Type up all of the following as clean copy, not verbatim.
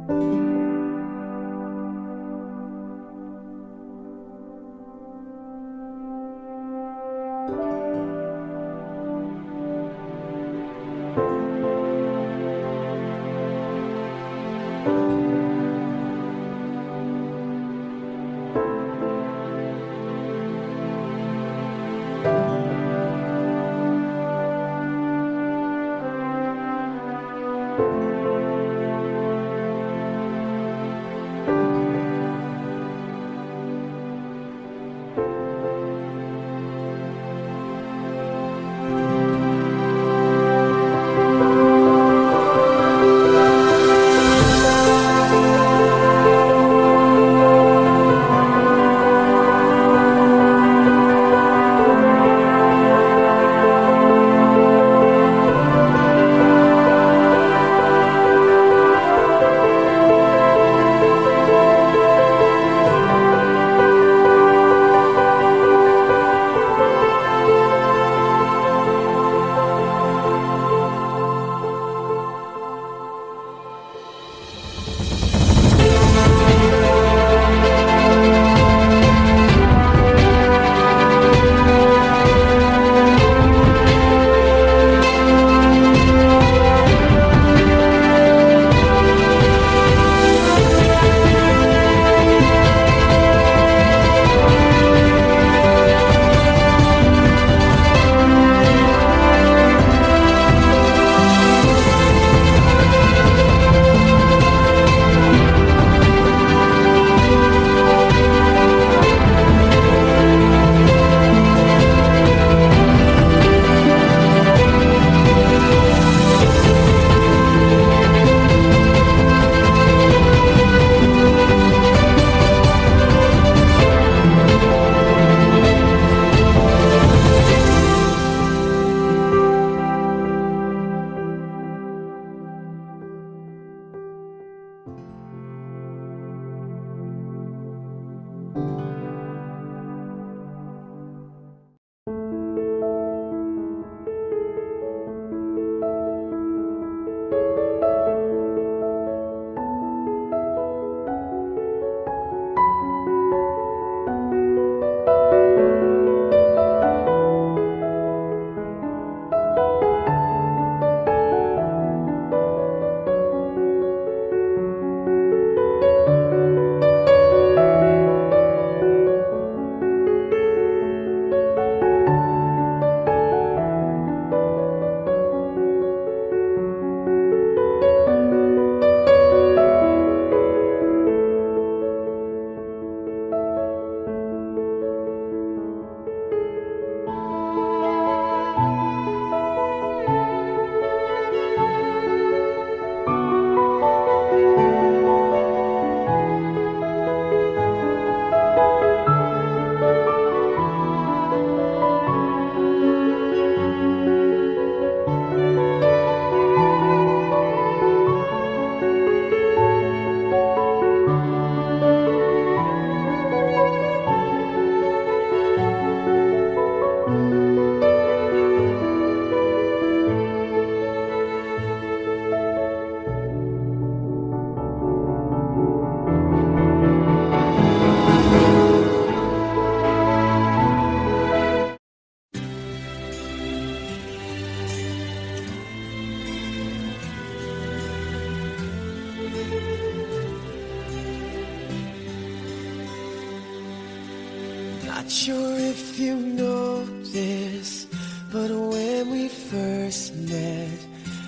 Not sure if you know this, but when we first met,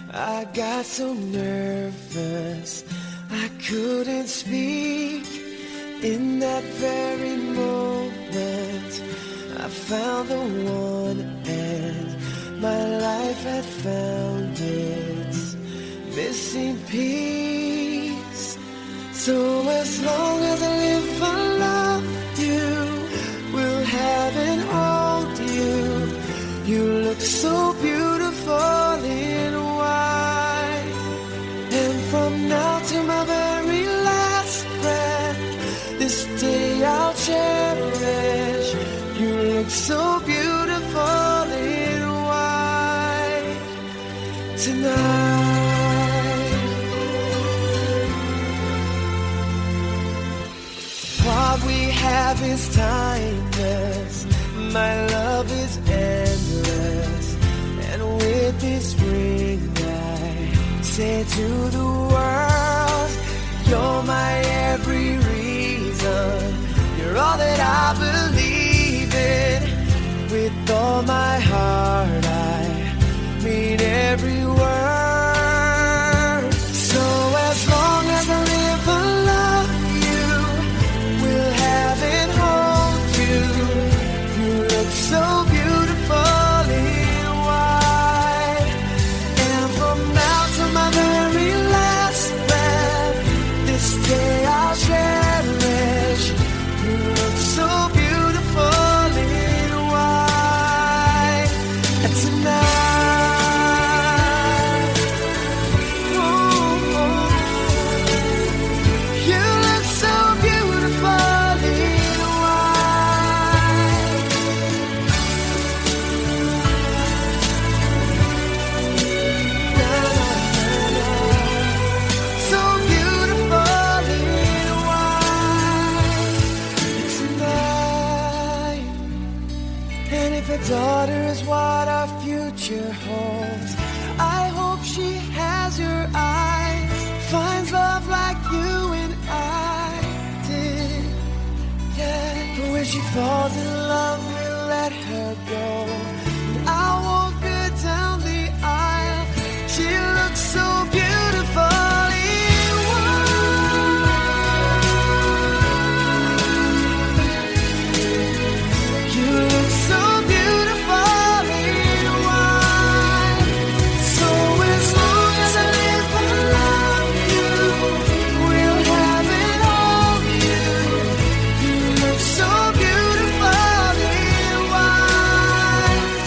I got so nervous I couldn't speak. In that very moment, I found the one, and my life had found its missing piece. So as long as I live, I love you, will have and hold you. You look so beautiful in white, and from now to my very last breath, this day I'll cherish. You look so beautiful in white tonight. What we have is timeless. My love is endless. And with this ring I say to the world, you're my every reason. You're all that I believe in. With all my heart I mean every word. So as long as I live, I love you. We'll have and hold you. You look so beautiful in white. And from now to my very last breath, this day I'll cherish. You look so beautiful in white. And tonight, oh, you look so beautiful in white. So beautiful in white tonight. And if a daughter is what our future holds, I hope she has your eyes, finds love like you and I did. Yeah, but when she falls in love, we'll let her go. And I'll walk her down the aisle. She looks so beautiful in white. You look so beautiful in white. So as long as I live, I love you. We'll have it all, you. You look so beautiful in white.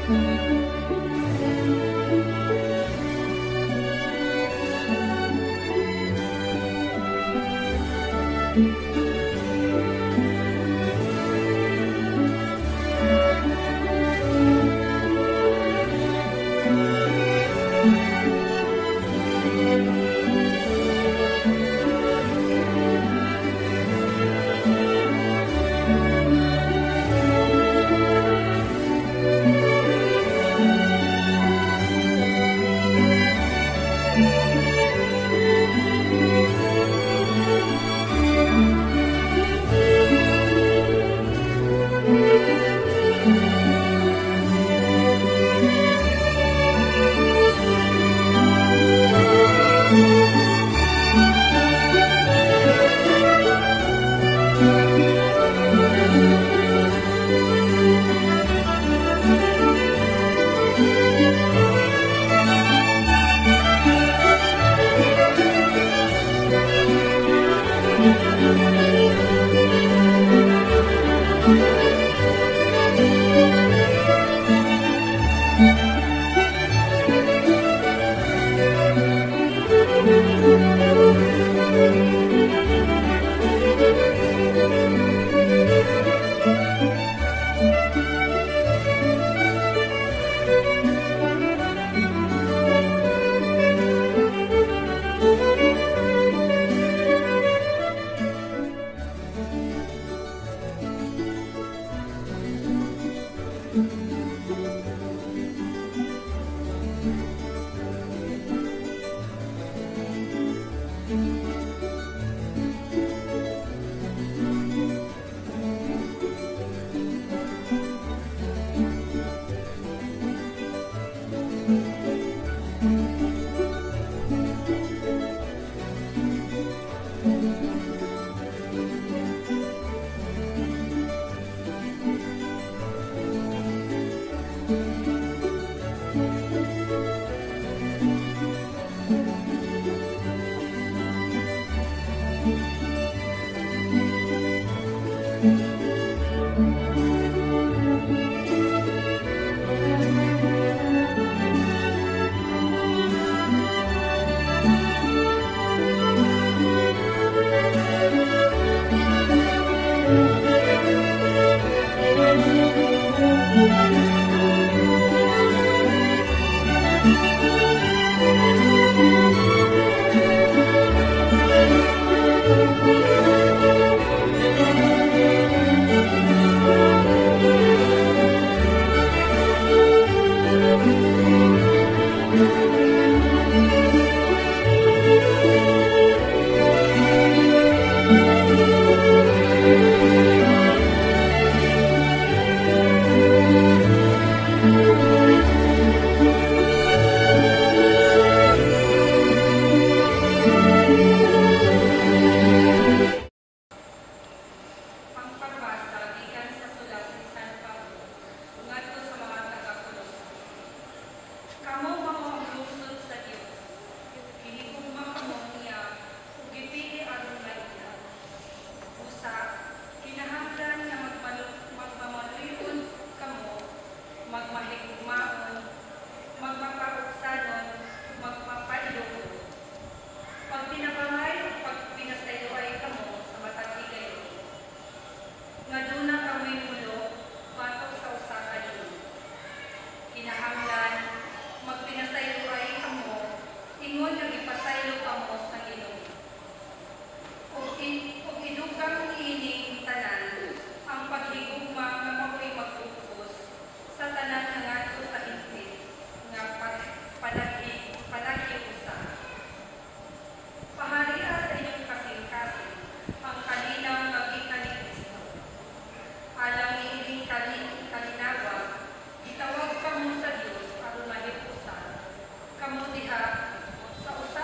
Kamu diha sa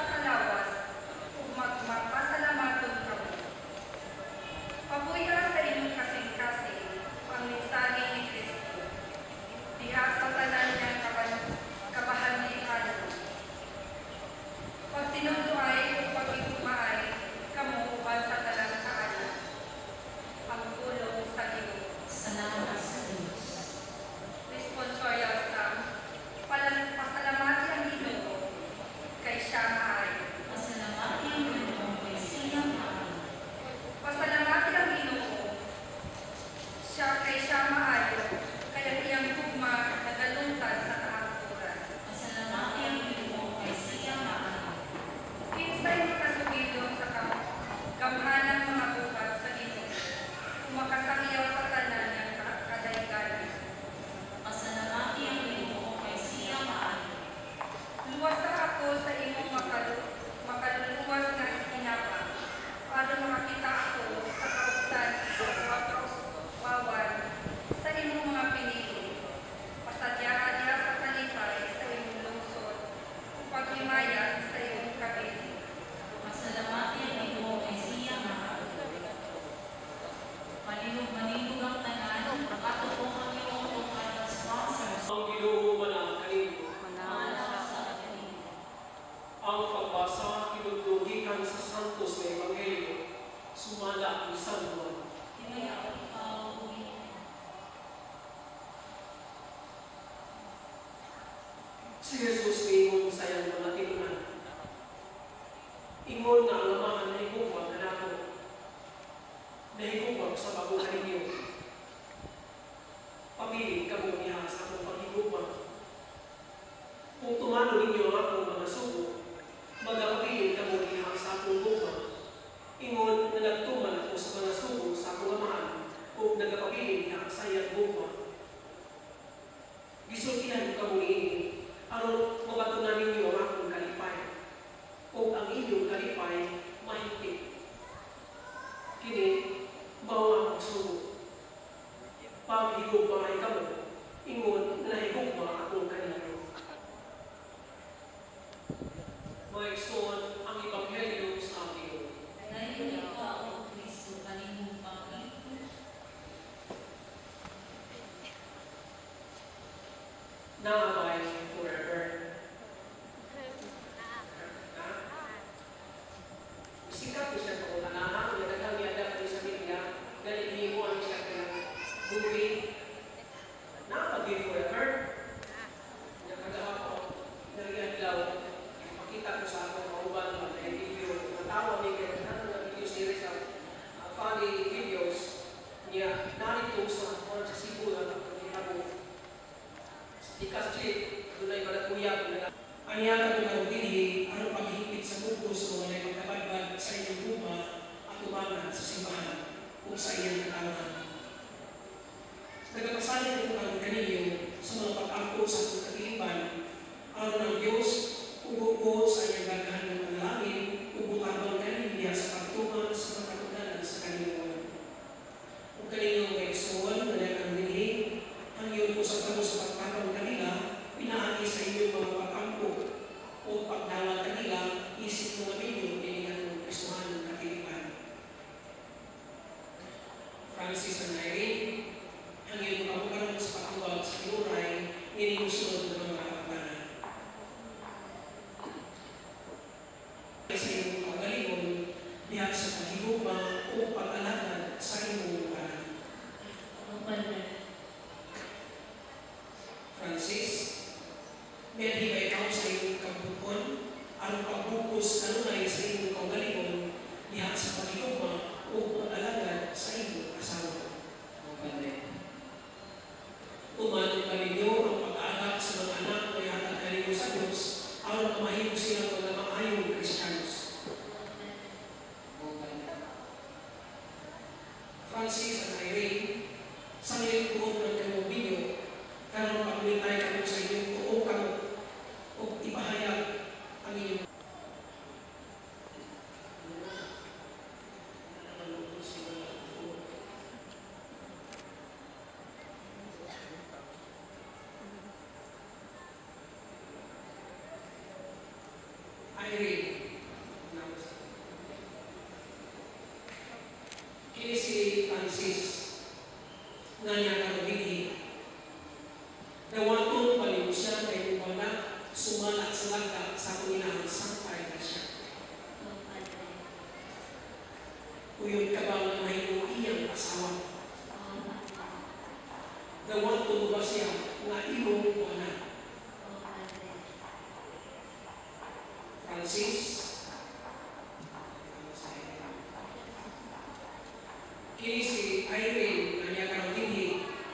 Si Jesus ingon sa iyang mga tinunan. Ingon nga ang amahan na higugmang na nato. Na higugmang sa bagong kaninyo. Pabilin ka mo niya sa akong paghigugmang. Kung tumano ninyo ang akong mga sugo, magapabilin ka mo niya sa akong gugmang. Ingon na nagtuman ako sa mga sugo sa akong amahan o nagapabilin niya sa iyang gugmang. Gisultihan ka mo niini, aron mabatunan ninyo ang akong kalipay, o ang inyong kalipay mahigpit. Kini, mao ang sugo. Paghigugma ay kamo, ingon na higugma akong kanino. Mga igsoon, ang Ebanghelyo sa atin. Ngayon ikaw, O Kristo, kaninong Panginoon. Naabay forever. Sikat ko siya kung anahan, yung nagkangiyada ko sa Biblia, galing mo ang siya kaya movie, napag-give forever. Nakagawa ko, nag-iadlaw, ipakita ko sa akong kauban, mga video, matawa may kaya na video series ng funny videos niya, narito sa Cebu na pagkakita Ikas chip, dunay balatuya ko na. Ang yata ko na pinili, ang paghihigit sa bukos o walay magkabadbad sa inyong luma at umangan sa simbahan o sa iyong katawan. Nagpapasalit ko ang kaninyo sa mga pag-angko sa akong kagilipan, aron ng Diyos, ubo sa iyong gagahan ng panalangin, ubutabang kaninyo sa pagtuman sa mga katunanan sa kaninyo. Kung kaninyo may gustuhan, na ang dinihig, ang iyong usap mo sa pagkakang kanila, pinaagi sa inyong mga pag-angko o pagdawal kanila, isip mo na ninyo, pinihan ng Kristuhan ng katilipan. Francis and Irene, ang iyong kamukaroon sa pagkawag sa pinuray, ninimusunod ng mga kapaganan. Sa iyong kagalingon, diyak sa paghigugma o pag-alagad sa iyong kanan. Francis, medhi ba ikaw sa iyong kabukon, ang pagbukos kanunay sa iyong kaugalingon, diha sa pagigugma o pag-alagad sa iyong asawa. Umanong ka ninyo ang pag-aalak sa mga anak na ihatag ka ninyo sa Diyos, aron mamahimog silang mga maayong Kristiyanos. Francis and Irene, sa iyong buong ng kanyang video, karon pagulitay kamo sa inyong tuong kamo o ipahayag ang inyong Irene. Kini si Francis nga niya karobigi nawatong palimos siya kay kumana sumalak sa langka sa kuminahang sangkay na siya. Uyod ka ba ng mahimong iyang asawa? Nawatong ba siya nga imong kumana? Francis, kini si Irene nga niya karong dinhi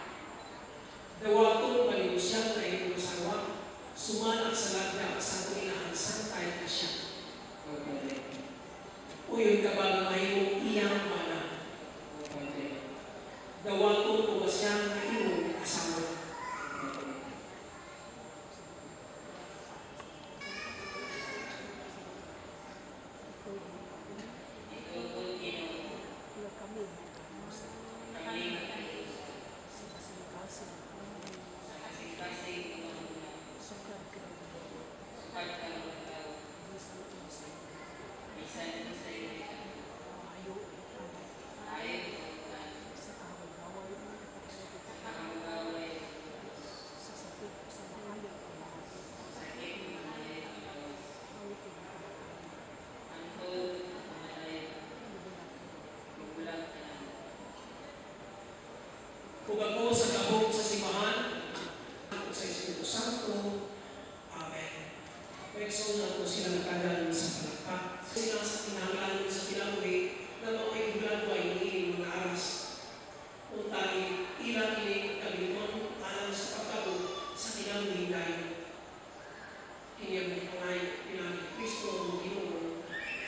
persona kung sila nagkagaling sa palakpak. Sila sa tinangalan sa Pilawi na mao'y gulagway ni mga aras. Kung tayo ilang kinig kabiton alam sa pagkabo sa Pilawi dayo. Kiniyag ni Pangay, Pinagi Kristo, ang Ginoo.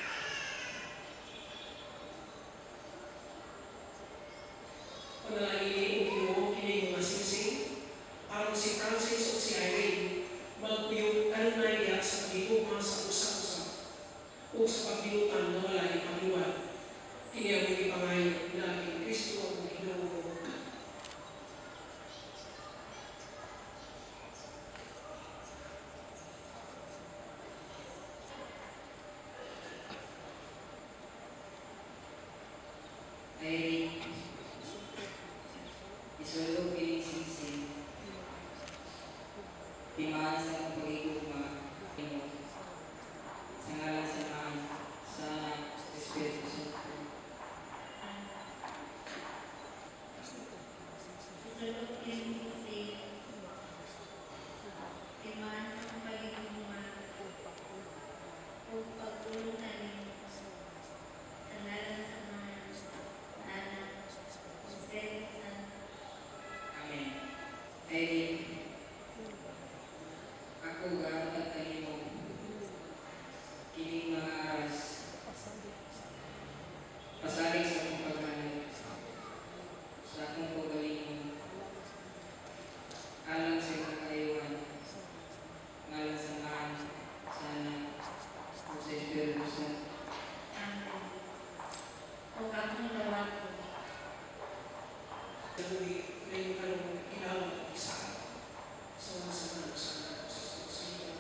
Panalangin o Ginoo, kinig mga singsing, aron si Francis o si Irene, magpuyog kanunay diya sa pagigugma sa usap-usap o sa pagbinutan na wala yung pagliwat. Kiniyag ni Pangay, Pinagi Kristo, ang Ginoo. Irene, isulog kining singsing, timaan sa mong pagigugma, Ginoo, sa ngalan sa Ama, sa Anak, sa Espiritu Santo. Isulog kinising, timaan sa mga pagigugma, o pagtulong namin, sa ngalan sa Ama, sa Anak, sa Espiritu Santo. Amen. Irene, ako gaangkat kanimo kining mga aras, pasalig sa akong paghanap, sa akong pagalingon, alang sa iyong kaayuhan, ngalan sa Ama, sa Anak, o sa Espiritu Santo. Amen. O akong lawat ko, Dahil na yung kanong ilawang isa sa mga sanang sa iyo.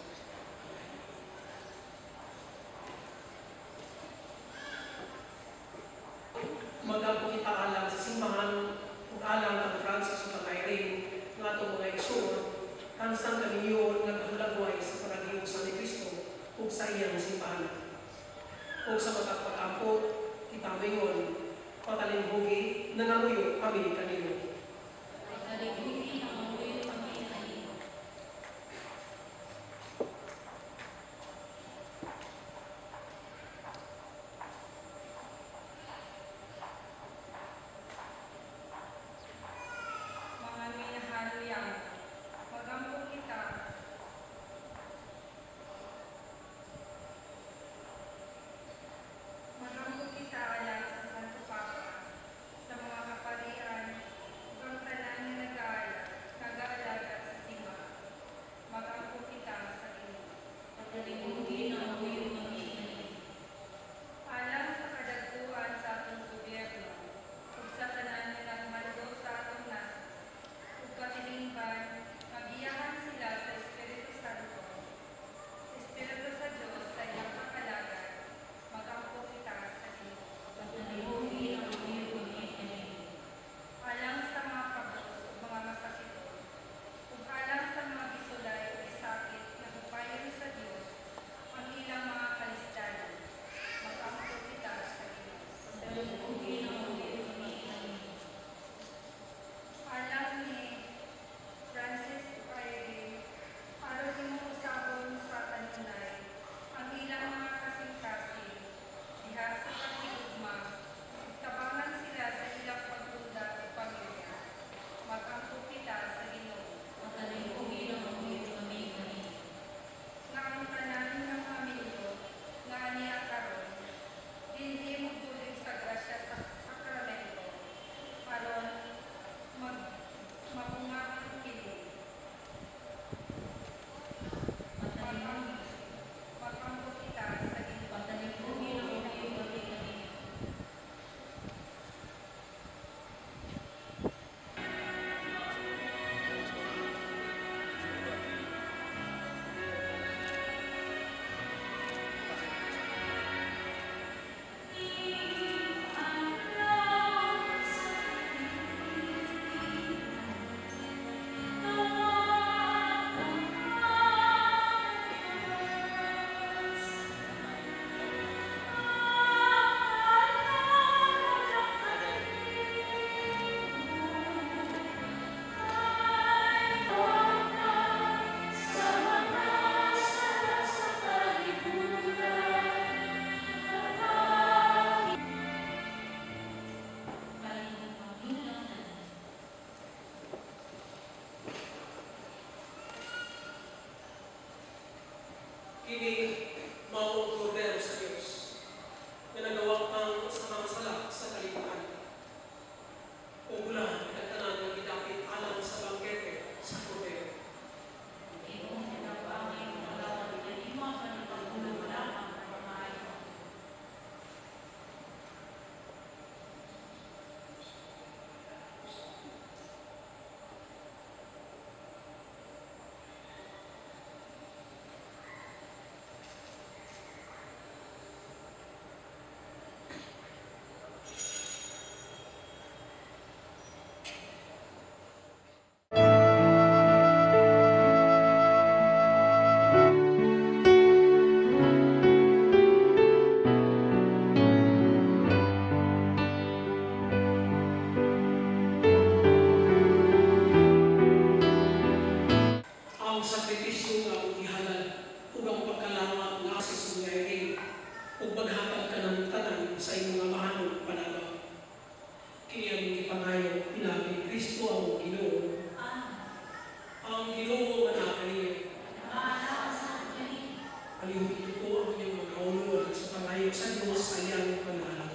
Magkampo kita alam sa simbahan kung alam ng Francis o ng Irene nga itong mga iksur, kansang kaninyon nga kahulagway sa paradiyo sa ni Kristo o sa iyang simbahan. O sa magkapagkampo, kita mayon, patalimbugi, nangamuyo kami kanino. pagkaliguti ang mabuyo kami na iyo. Mga minahal magampo kita. Magampo kita alam sa Santo Papa, sa mga kaparian, ug ang tanan nga nag-aalak, kini maong kordero sa Diyos na nagawang ang samang sala sa kalibutan. O bulan, nagtanan ng gidapit alang sa bangkete sa kordero. Ang sakripisyo nga ang ihalal ug ang pagkalawat nga asis ni Irene ug maghatag ka ng tanan sa imong amahanon pananaw. Kini ang gipangayo pinaagi ni Kristo ang Ginoo. Ang Ginoo nga nakaniya. Alihog ko ang inyong mga ulo sa pangayo sa Diyos sa iyang pananaw.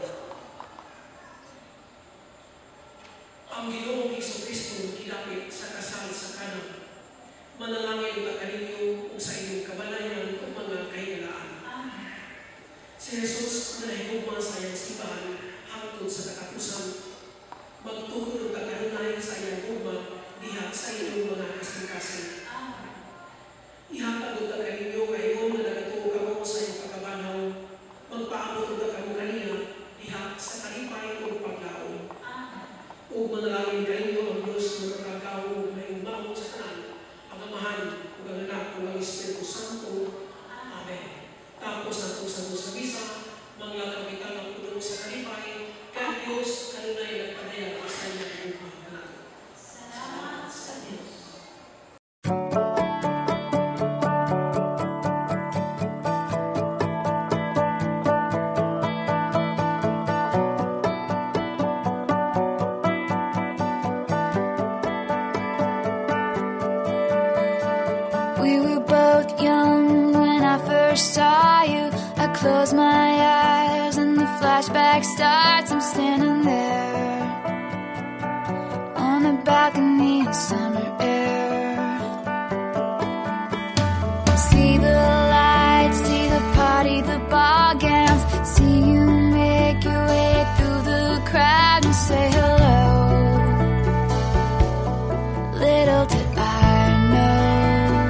Ang Ginoong Kristo kilapit sa kasal sa kanang manalangin na kaninyo sa inyong kabanayan o mga kahigalaan. Si Jesus na nahigugma sa iyang simbahan hangtod sa katapusan, magtugon ang kakanunay sa iyang gugma diha sa inyong mga kasing-kasing. Ihatag ang kaninyo ngayon na nagatuo kamo sa iyong pagkabanaw, magpaabot ang kamo kaniya diha sa kalipay o paglaon. O manalangin kaninyo ang Diyos na magkakaw na umahon sa tanan, ang Amahan, ang Anak, ang Espiritu Santo. Amen. Tapos na po sa misa, manglalapitan ang pulong sa kalipay, kaya Diyos, kanunay nagpadaya sa iyong buhay natin. Salamat sa Diyos. We were both young when I first saw you. I close my eyes and the flashback starts. I'm standing there on the balcony in summer air. See the lights, see the party, the ball gowns. See you make your way through the crowd and say hello. Little did I know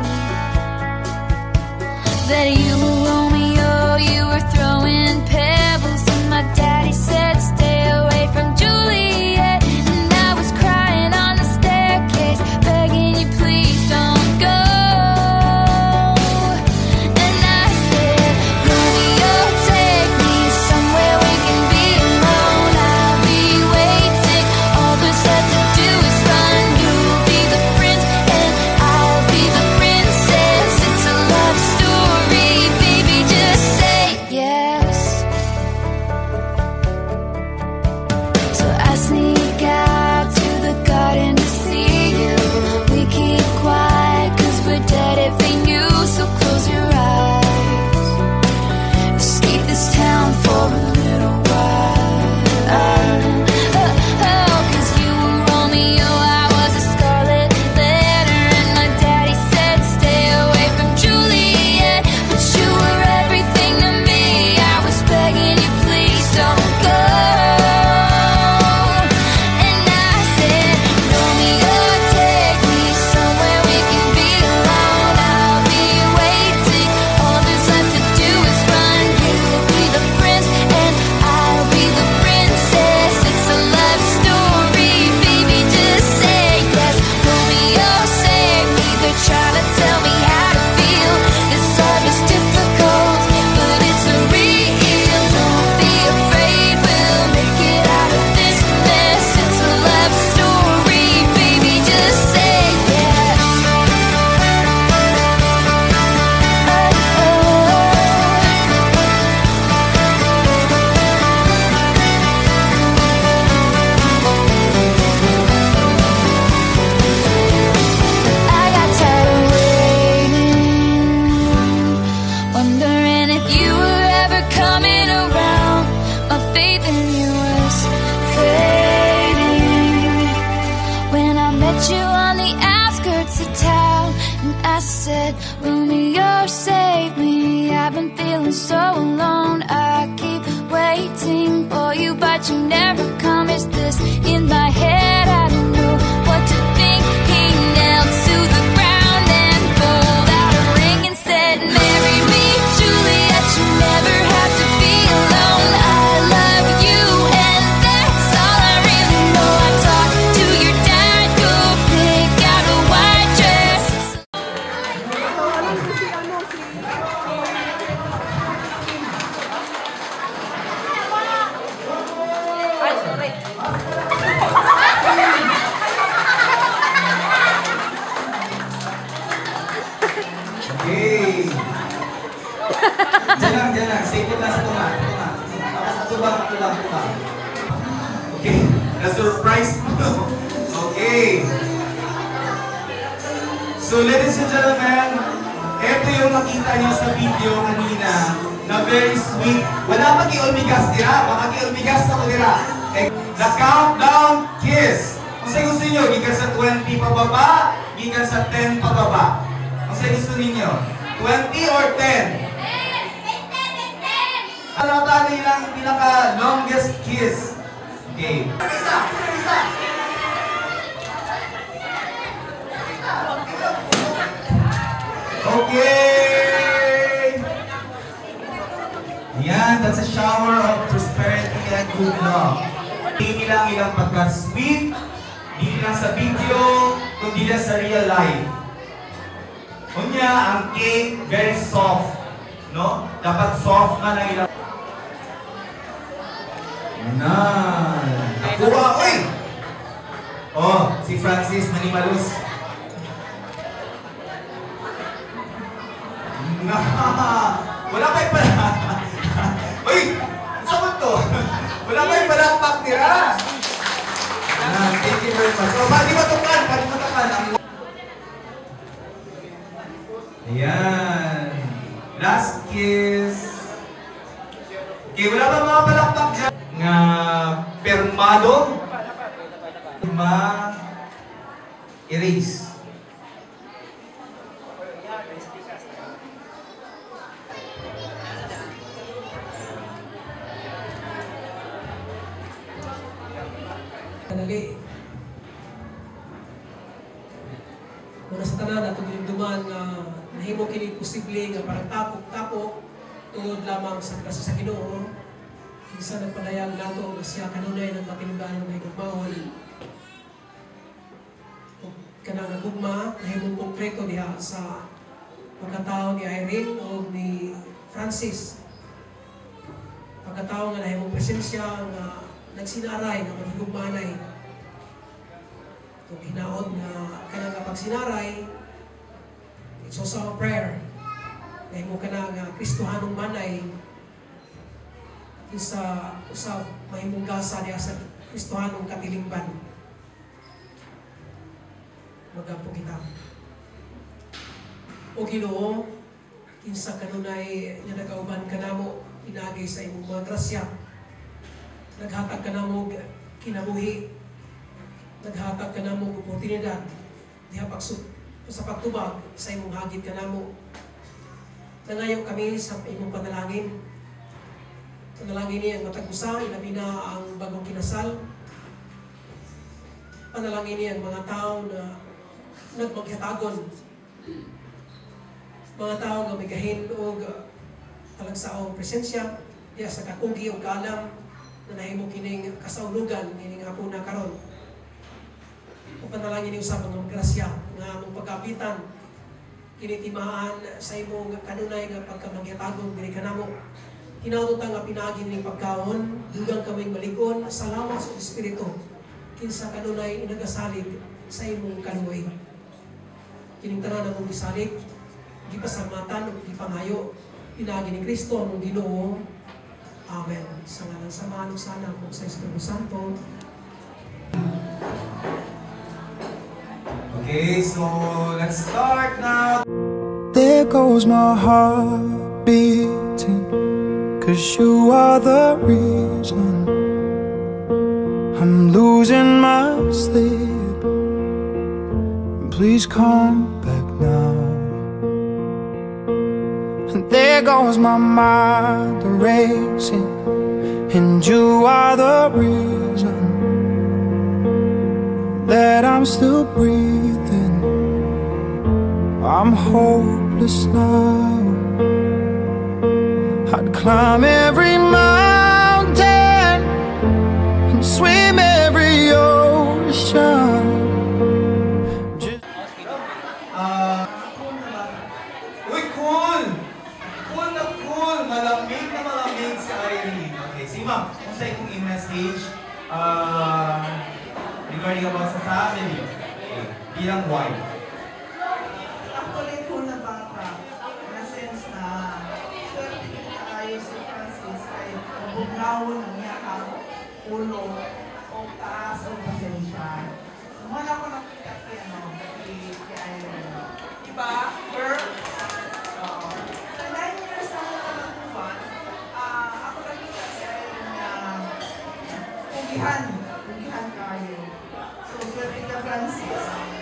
that you were Romeo, you were throwing pebbles, and my daddy said stay away from Juliet, and I was crying on the staircase, begging you please don't go. And I said, Romeo, take me somewhere we can be alone. I'll be waiting, all there's left to do is run. You'll be the prince and I'll be the princess. It's a love story, baby, just say yes. So I sneak out to the garden to see you. We keep quiet 'cause we're dead if they knew. So close your eyes, escape this town for a little while. Oh, 'cause you were Romeo, I was a scarlet letter, and my daddy said stay away from Juliet, but you were everything to me. I was begging you please don't go. And I said, Romeo, take me somewhere we can be alone. I'll be waiting, all there's left to do is run. You'll be the prince and I'll be the princess. been feeling so alone. I keep waiting for you, but you never come. Is this in my head? I don't know what to think. He knelt to the ground and pulled out a ring and said, marry me, Juliet, you never have to be alone. I love you, and that's all I really know. I talked to your dad, go pick out a white dress. Okay. Diyan lang. Sikot na sa tunga. Tapos tubang. Okay. Na-surprise mo. Okay. So, ladies and gentlemen, ito yung nakita niyo sa video kanina na very sweet. Wala pa kiulmigas dira. Baka kiulmigas na ko dira. The countdown kiss. Kung sa'yo gusto niyo, gikan sa 20 pababa, gikan sa 10 pababa. Kung sa'yo gusto ninyo, 20 or 10? Ano tayo nilang pinaka-longest kiss? Okay. Isa! Okay! Yan, that's a shower of prosperity and good luck. Hindi lang ilang pagka-sweet, hindi lang sa video, kundi lang sa real life. Unya, ang cake, very soft. No? Dapat soft na lang ilang. Nakuha, uy! Oh, si Francis Manimalus. Wala kayo pala. Uy! Saan to? Wala kayo palakpak nila. Thank you very much. Oh, pwede matukan. Ayan. Last kiss. Okay, wala ba mga palakpak dyan? Nga permado? Ma-erase. Dali. Muna sa tanan at yung duman nga nahimo kini posible nga parang tapok-tapok tungod lamang sa grasya sa Ginoo. Kinsa nagpadayag nato nga siya kanunay ng matindahan ng higugmahon. Kanang gugma nahimong konkreto diha sa pagkatao ni Irene o ni Francis. Pagkatao nga nahimong presensya nga nagsinaray nga maghigugmanay. Kung hinaod nga kanang pagsinaray, it's also a prayer. Nahimo ka na nga Kristohanong manay sa usab mahimong gasa niya sa Kristohanong katilingban. Magapo kita. O Ginoo, kinsa kanunay nga nagauban kanamo pinagi sa imong mga grasya. Naghatag ka na mo kinabuhi, naghatag ka na mo oportunidad diha sa pagtubag sa imong hagit ka na mo. Nangayo kami sa imong panalangin. Panalangin niya ang matag-usa, ilabi na ang bagong kinasal. Panalangin niya ang mga tao na nagmaghatagon. Mga tao nga may gahin o talagsaong presensya, diya sa kakugi o kaalam, na nahimo kining kasaulugan kining hapon na karon. O panalangin niyo sa mga grasya nga among pagkapitan kinitimaan sa imong kanunay nga pagkamagyatagong diri kanamo. Hinautan nga pinagi ning pagkaon, dugang kaming malig-on, salamat sa Espiritu. Kinsa kanunay inagasalig sa imong kaluoy. Kining tanan among gisalig, gipasalamatan ug gipangayo pinagi ni Kristo among Ginoo. Amen. Sa ngalan sa Ama ug sa Anak ug sa Espiritu Santo. Okay, so let's start now. There goes my heart beating, 'cause you are the reason I'm losing my sleep. Please come back now. And there goes my mind racing, and you are the reason that I'm still breathing. I'm hopeless now. I'd climb every mountain and swim every ocean. Uy, cool! Cool na cool! Malamig na malamig si Irene. Okay, si ma'am, kung sa ikong in-message, regarding about sa family, okay, bilang wife. Actually, cool na bata. Na sense na swerte kita kayo si Francis ay mabugnawon ng yakap, ulo, o taas o pasensya. Wala ko nakita kay Irene. Diba? Girl? Sa 9 years na ako nakakuhan, ako nakita si Irene na pugihan kayo. So, swerte ka Francis.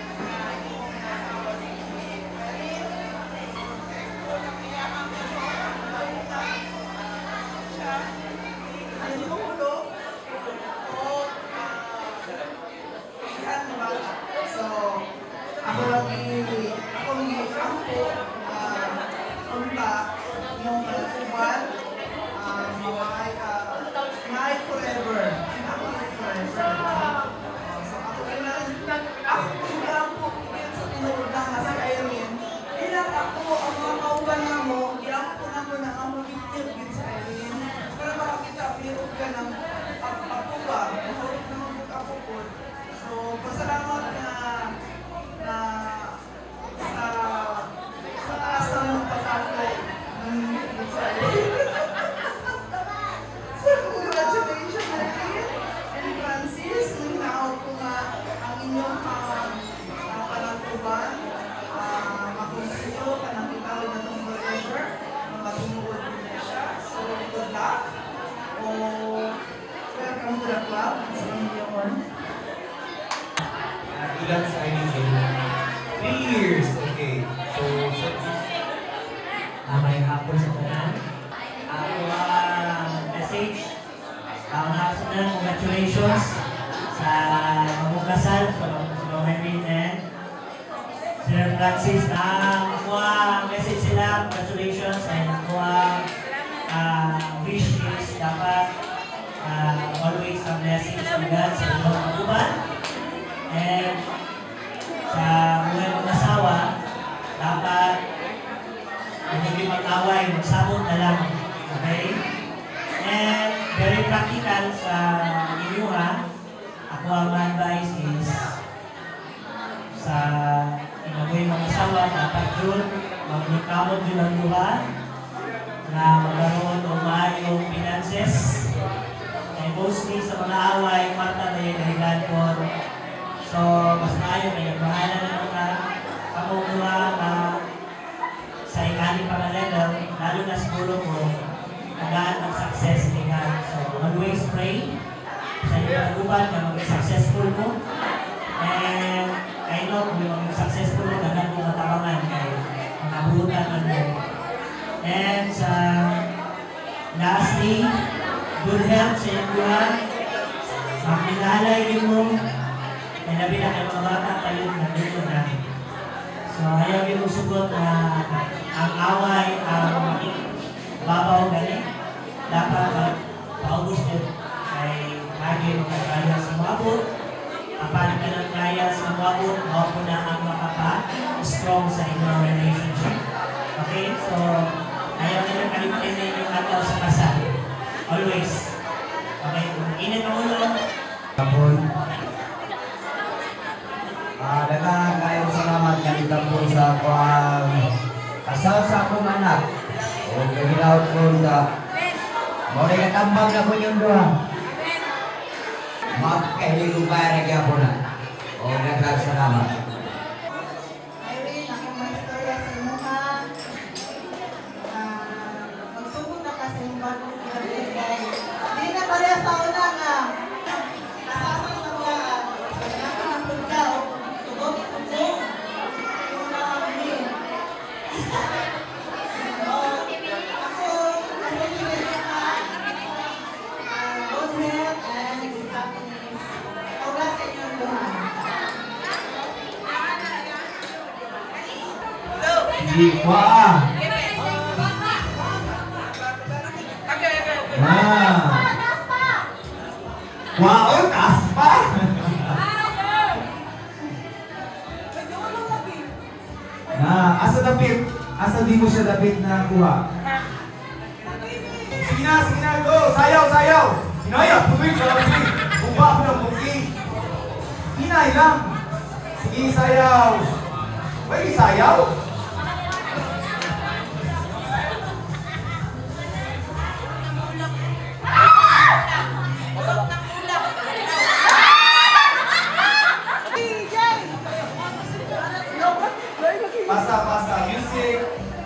Ilan sa Irene? 3 years. Okay. So, may hapon sa tanan. Ako message. Unang congratulations sa mga kasal sa mga Irene and Sir Francis. Mga message sila, congratulations, and mga wish is dapat always ang blessings ng God sa inyong kaguban. And sa mga mag-asawa, dapat hindi mag-away, magsabot na lang. Okay? And very practical sa inyo ha. Ako ang advice is sa inagawin mag-asawa, dapat yun, mag-ikamot yun ang luha na magkaroon o maayong finances. And mostly sa mga away, mata na yung dahilan po. So, mas maayo may nagbahala na mga pamumuha na sa ikaling pang level, lalo na siguro po, nagaan ang success ni God. So, always pray sa inyong kaguban na mag-successful mo. And I know kung maging successful mo, ganang mo matabangan kayo. Mga buhutan man mo. And lastly, good health sa inyong buwan. Magminalay din mo. May labi na kayo mga bata kayo nandito na. So, ayaw yung sugot na ang away, ang babaw galing. Dapat paubos din ay lagi magkakaya sa mabot. Kapag ka ng kaya sa mabot, ako na ang makapa-strong sa inyong relationship. Okay? So, ayaw nila kalimutin na inyong ataw sa kasal. Always. Okay? Kung init ang ulo, Kapon. Daghang kayong salamat kanita po sa kasal sa akong anak. O ginaot ko sa mauray katambag na po yung doha. Magkahilig ba na kaya po na. O daghang salamat. Irene, akong may istorya sa inyo ha. Magsubok na kasi yung bagong pinagay. Hindi na pareha sa una nga. Kasasang na ba? Nakin ang pagkaw. Tugod ito. Yung nakakami. Wah. Wow, taas pa. Asa dapit? Asa di mo siya dapit na kuha? Sige na, go! Sayaw, sayaw! Hinaya, tubig ka lang, Buba ako ng buki. Hinay lang. Sige, sayaw. Pwede sayaw? Pasa, music.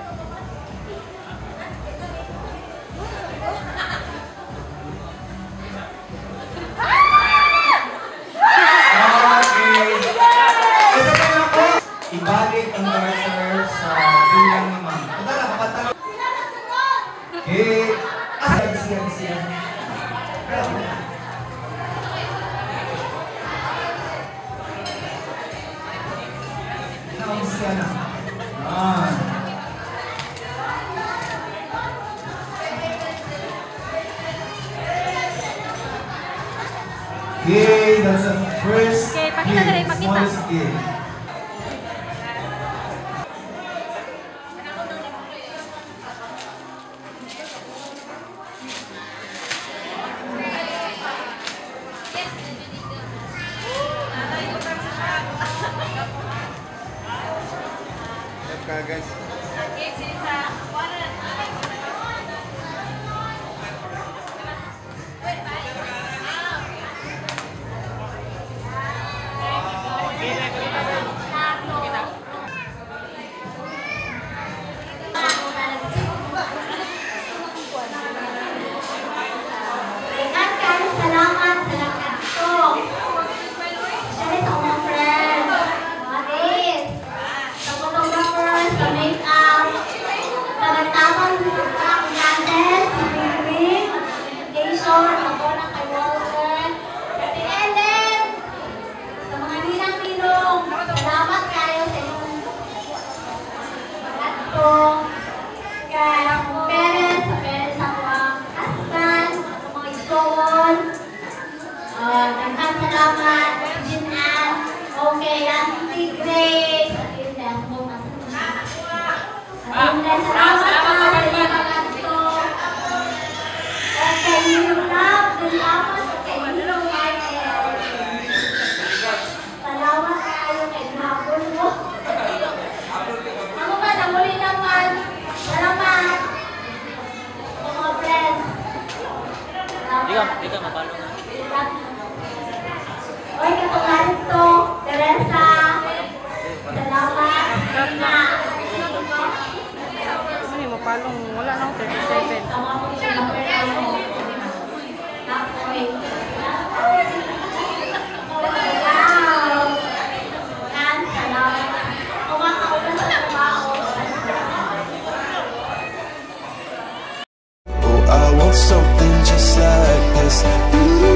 Ibalik ang character sa bilang naman. Punta na, kapatalo. Okay. Siya. Siya na. Okay, that's the first game, smallest game. Guys. Ikaw mapalo nga. Oy, katulad to, Teresa. Salamat. Ano yung mapalong? Wala nang 37. Oh, I want something just like this.